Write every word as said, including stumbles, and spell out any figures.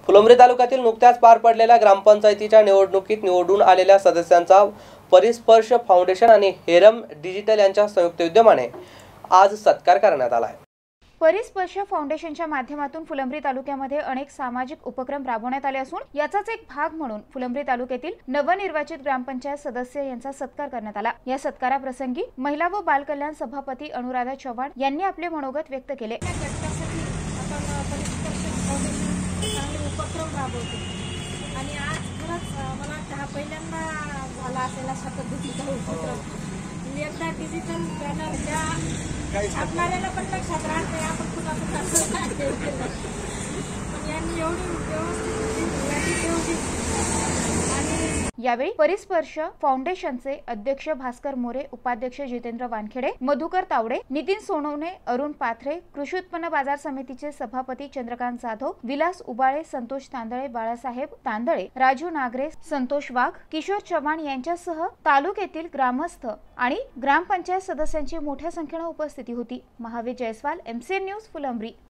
फुलंब्री तालुक्यातील नुकत्याच पार पडलेल्या ग्रामपंचायतीच्या निवडणुकीत निवडून आलेल्या सदस्यांचा परिस्पर्श फाउंडेशन आणि हेरम डिजिटल यांच्या संयुक्त विद्यमाने आज सत्कार करण्यात आला आहे। परिस्पर्श फाउंडेशनच्या माध्यमातून फुलंब्री तालुक्यामध्ये अनेक सामाजिक उपक्रम राबवण्यात आले असून याचाच एक भाग म्हणून फुलंब्री तालुक्यातील नवनिर्वाचित ग्रामपंचायत सदस्य यांचा सत्कार करण्यात आला। या सत्काराप्रसंगी महिला व बाल कल्याण सभापती अनुराधा चव्हाण यांनी आपले मनोगत व्यक्त केले। उपक्रम राबवतो आणि आज खरंच मला हा पहिल्यांदा झाला असेल अशा पद्धतीचा उपक्रम। एकदा डिजिटल बॅनर त्या छापणाऱ्याला पण लक्षात राहत नाही आपण कुणाचं कसं केलं, पण यांनी एवढी व्यवस्थित यावेळी परिस्पर्श फाउंडेशनचे अध्यक्ष भास्कर मोरे, उपाध्यक्ष जितेंद्र वानखेडे, मधुकर तावडे, नितीन सोनवणे, अरुण पाथरे, कृषी उत्पन्न बाजार समितीचे सभापती चंद्रकांत जाधव, विलास उबाळे, संतोष तांदळे, बाळासाहेब तांदळे, राजू नागरे, संतोष वाघ, किशोर चव्हाण यांच्यासह तालुक्यातील ग्रामस्थ आणि ग्रामपंचायत सदस्यांची मोठ्या संख्येने उपस्थिती होती। Mahavir Jaiswal, MCN news, Phulambri.